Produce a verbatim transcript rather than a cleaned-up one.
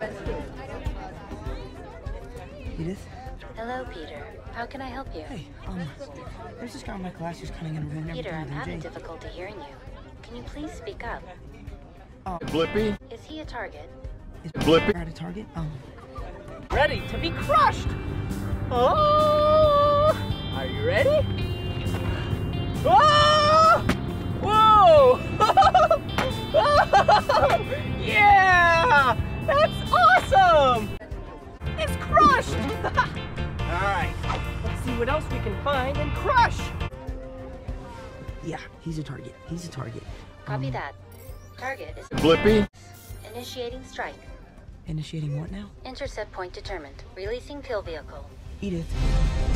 Edith? Hello, Peter. How can I help you? Hey, um, there's this guy in my class who's kind of gonna ruin Peter, I'm everything having with M J. difficulty hearing you. Can you please speak up? Uh, Blippi? Is he a target? is Blippi? at a target? Um, Ready to be crushed! Oh! Are you ready? Oh! Whoa! Yeah! That's awesome! It's crushed! Alright, let's see what else we can find and crush! yeah, he's a target. He's a target. Copy Um, that. Target is Blippi? initiating strike. Initiating what now? Intercept point determined. Releasing kill vehicle. Edith.